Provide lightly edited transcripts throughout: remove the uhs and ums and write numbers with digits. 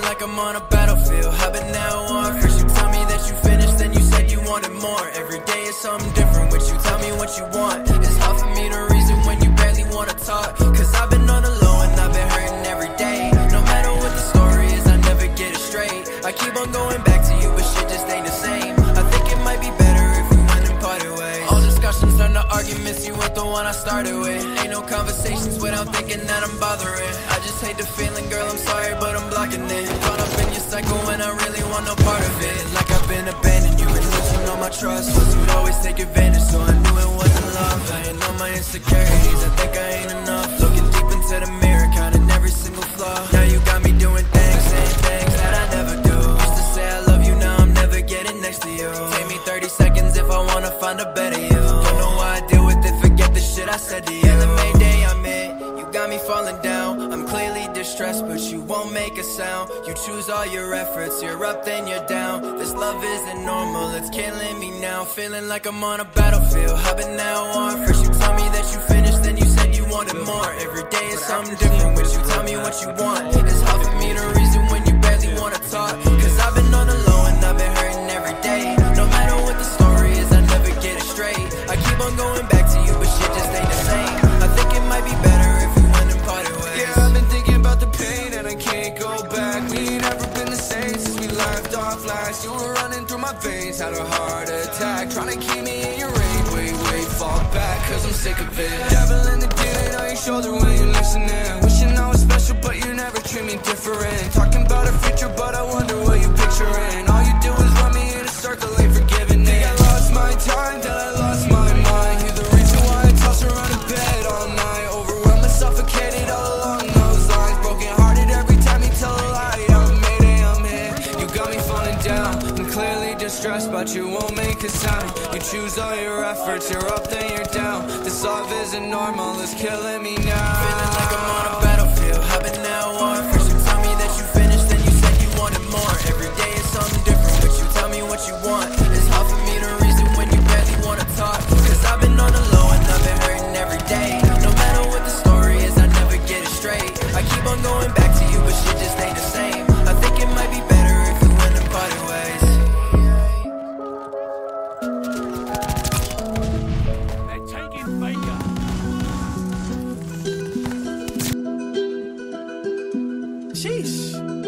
like I'm on a battlefield. I've been now on. First you tell me that you finished, then you said you wanted more. Every day is something different, which you tell me what you want. It's hard for me to reason when you barely wanna talk. Cause I've been on the low and I've been hurting every day. No matter what the story is, I never get it straight. I keep on going back to you, but shit just ain't the same. I think it might be better if we went and parted ways. All discussions turn to arguments, you weren't the one I started with. Ain't no conversations without thinking that I'm bothering. I just hate the feeling, girl, I'm sorry, but I'm blocking it. Caught up in your cycle when I really want no part of it. Like I've been abandoned, you been losing all my trust. Was you'd always take advantage, so I knew it wasn't love. I ain't know my insecurities, I think I ain't enough. Looking deep into the mirror, counting every single flaw. Now you got me doing things, saying things that I never do. Used to say I love you, now I'm never getting next to you. Take me 30 seconds if I wanna find a better you. Don't know why I deal with it, forget the shit I said to you. The main day I'm in, you got me falling down. I'm clearly distressed, but you won't make a sound. You choose all your efforts, you're up then you're down. This love isn't normal, it's killing me now. Feeling like I'm on a battlefield, I've been now on. First you tell me that you finished, then you said you wanted more. Every day is something different, but you tell me what you want. It's hard for me to reason when you barely wanna talk. Cause I've been on the low and I've been hurting every day. No matter what the story is, I never get it straight. I keep on going back to you, but shit just ain't the same. I think it might be better if we went and parted ways. Yeah, I've been thinking about the pain and I can't go back. We ain't ever been the same since we left off last. You were running through my veins, had a heart attack. Trying to keep me in your range, wait, fall back. Cause I'm sick of it. Devil in the demon on your shoulder when you're listening. Wishing I was special, but you never treat me different. Talking about a future, but I wonder what you picturing. All you do is run me in a circle, ain't forgiving it. Think I lost my time, then I lost my mind. You're the reason why I toss around in bed all night. Overwhelmed and suffocated all along those lines. Broken hearted every time you tell a lie. I'm Mayday, I'm here. You got me falling down. I'm clearly distressed, but you won't make a sound. You choose all your efforts, you're up then you're down. This love isn't normal, it's killing me now. Feeling like I'm on a battlefield, I've been now on. First you tell me that you finished, then you said you wanted more. Every day is something different, but you tell me what you want. It's hard for me to reason when you barely wanna talk. Cause I've been on the low and I've been hurting every day. No matter what the story is, I never get it straight. I keep on going back to you, but shit just ain't the same. I think it might be better if we went and parted ways. They're taking Vega. Sheesh.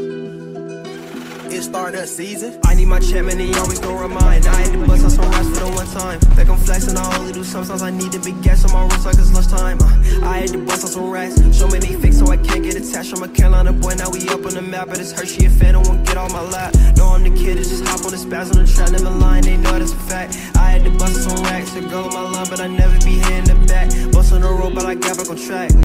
It's Stardust season. I need my chairman, he always gon' remind. I had to bust out some rats for the one time. Like I'm flexing, I only do sometimes. I need the big gas on my wrist like it's lunchtime. I had to bust out some rats. So many fakes, so I can't get attached. I'm a Carolina boy, now we up on the map. But it's Hershey a fan, I won't get on my lap. No, I'm the kid, it's just hop on the spaz on the track. Never lying, they know that's a fact. I had to bust out some racks. The girl on my line, but I never be hitting the back. Bust on the road, but I got back on track.